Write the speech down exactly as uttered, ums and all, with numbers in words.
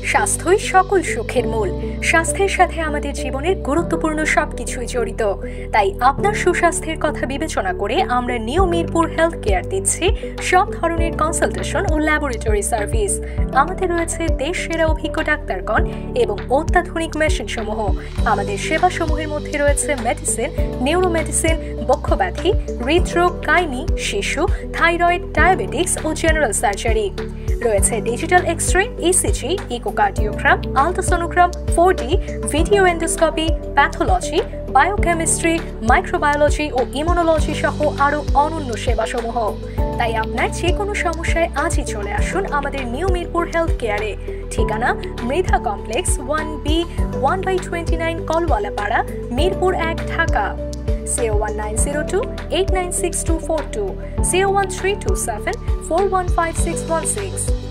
স্বাস্থ্যই সকল সুখের মূল। স্বাস্থ্যের সাথে আমাদের জীবনের গুরুত্বপূর্ণ সবকিছুই জড়িত। তাই আপনার সুস্বাস্থ্যের কথা বিবেচনা করে আমরা নিউ মিরপুর হেলথ কেয়ার দিচ্ছি সব ধরনের কনসালটেশন ও ল্যাবরেটরি সার্ভিস। আমাদের রয়েছে দেশ সেরা অভিজ্ঞ ডাক্তারগণ এবং অত্যাধুনিক মেশিন সমূহ। আমাদের সেবাসমূহের মধ্যে রয়েছে মেডিসিন, নিউরো মেডিসিন, বক্ষব্যাধি, হৃদরোগ, গাইনি, শিশু, থাইরয়েড, ডায়াবেটিক্স ও জেনারেল সার্জারি। রয়েছে digital X-ray, ECG, echocardiogram, ultrasonogram, four D, video endoscopy, pathology, biochemistry, microbiology ও ইমিউনোলজি সহ আরও অনন্য সেবাসমূহ। তাই আপনার যে কোনো সমস্যায় আজই চলে আসুন আমাদের নিউ মিরপুর হেলথ কেয়ারে। ঠিকানা Mridha complex, one B, one by twenty nine Kalwalapara, Mirpur এক, Dhaka. zero one nine zero two eight nine six two four two, zero one three two seven four one five six one six.